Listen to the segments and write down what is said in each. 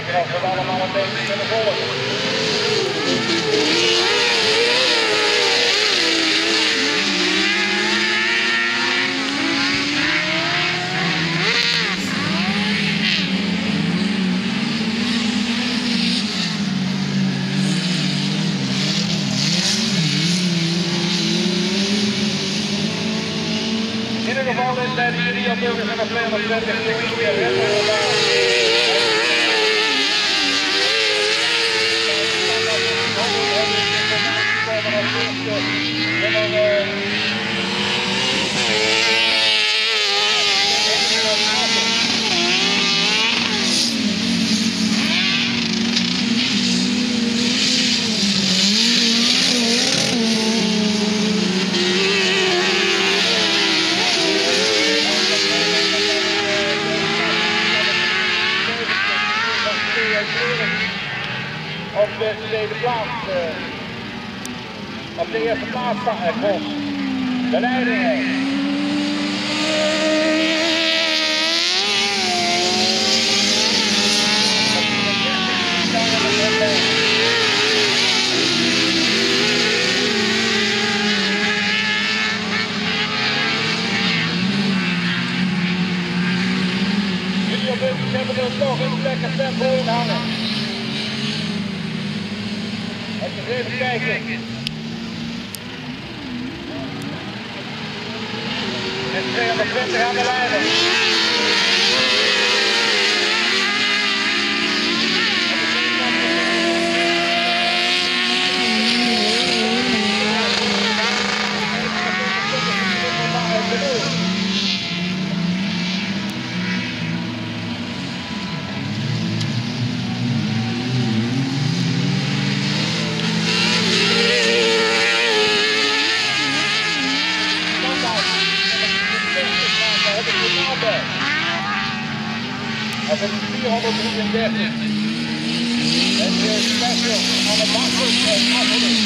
kijken of we het allemaal een beetje kunnen volgen. In ieder geval is bij de Rio Burgers en de 220 op de tweede plaats, op de eerste plaats staat er Vos, de leiding. Jullie hebben er toch een lekker tempo in hangen. Even kijken. En 220 aan de lijn. Dat is 433. En de special aan de bakkers en afgelopen.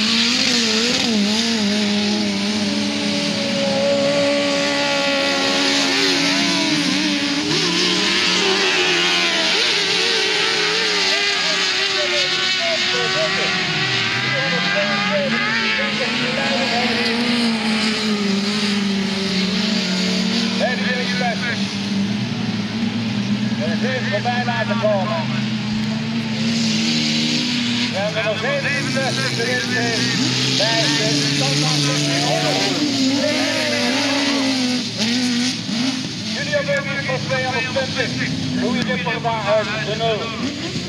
Voorbij laten komen. We hebben nog 67 erin bij de standaard. Jullie hebben weer voor 220. Goeie dipper daar uit de 0.